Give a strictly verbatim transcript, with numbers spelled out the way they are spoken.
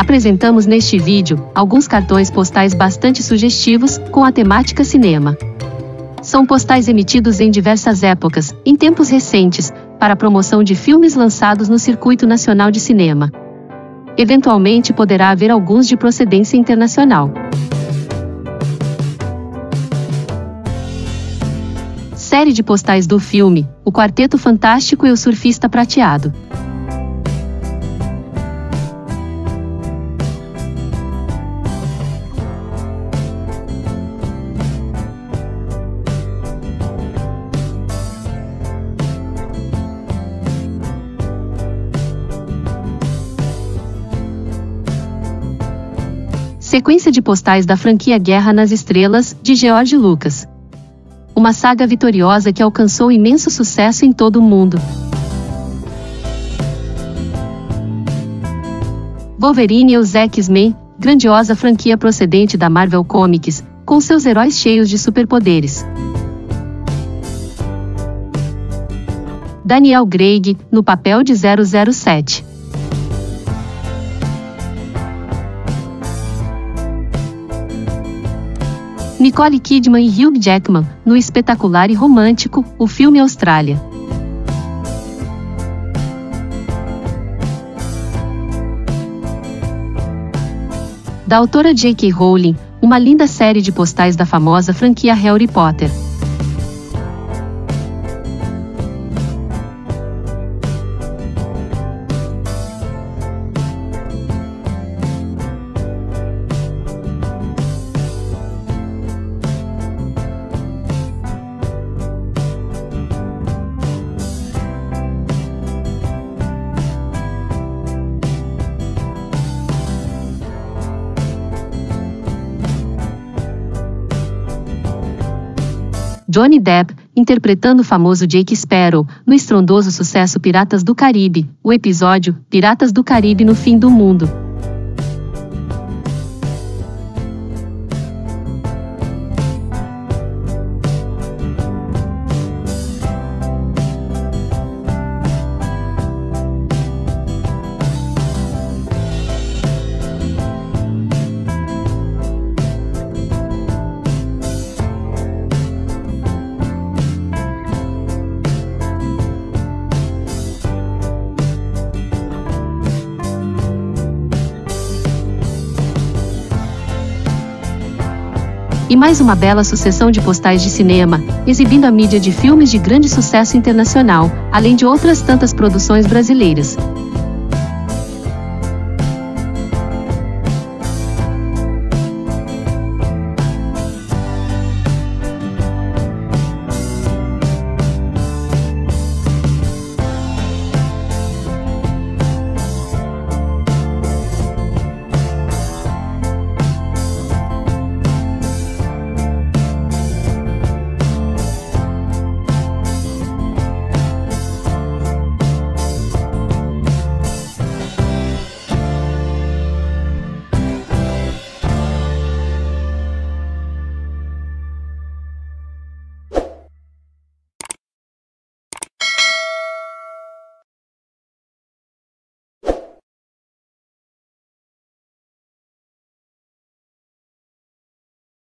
Apresentamos neste vídeo alguns cartões postais bastante sugestivos com a temática cinema. São postais emitidos em diversas épocas, em tempos recentes, para a promoção de filmes lançados no circuito nacional de cinema. Eventualmente poderá haver alguns de procedência internacional. Série de postais do filme O Quarteto Fantástico e o Surfista Prateado. Sequência de postais da franquia Guerra nas Estrelas, de George Lucas. Uma saga vitoriosa que alcançou imenso sucesso em todo o mundo. Wolverine e os X-Men, grandiosa franquia procedente da Marvel Comics, com seus heróis cheios de superpoderes. Daniel Craig, no papel de zero zero sete. Nicole Kidman e Hugh Jackman, no espetacular e romântico O Filme Austrália. Da autora J K Rowling, uma linda série de postais da famosa franquia Harry Potter. Johnny Depp, interpretando o famoso Jack Sparrow, no estrondoso sucesso Piratas do Caribe, o episódio Piratas do Caribe no Fim do Mundo. E mais uma bela sucessão de postais de cinema, exibindo a mídia de filmes de grande sucesso internacional, além de outras tantas produções brasileiras.